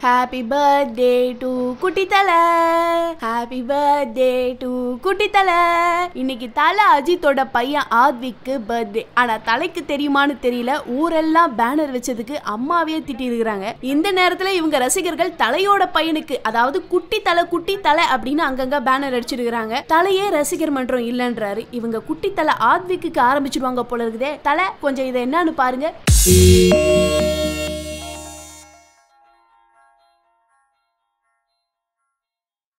Happy birthday to குட்டி தலை, happy birthday to குட்டி தலை. இன்னைக்கு தலை அஜித்தோட பையன் ஆத்விக்கு பர்த்டே. ஆனா தலைக்கு தெரியுமான்னு தெரியல, ஊரெல்லாம் பேனர் வச்சதுக்கு அம்மாவே திட்டி இருக்கிறாங்க. இந்த நேரத்துல இவங்க ரசிகர்கள் தலையோட பையனுக்கு, அதாவது குட்டி தலை அப்படின்னு அங்கங்க பேனர் அடிச்சிருக்காங்க. தலையே ரசிகர் மன்றம் இல்லன்றாரு. இவங்க குட்டி தலை ஆத்விக்கு ஆரம்பிச்சிடுவாங்க போல இருக்குதே. தலை கொஞ்சம் இதை என்னன்னு பாருங்க.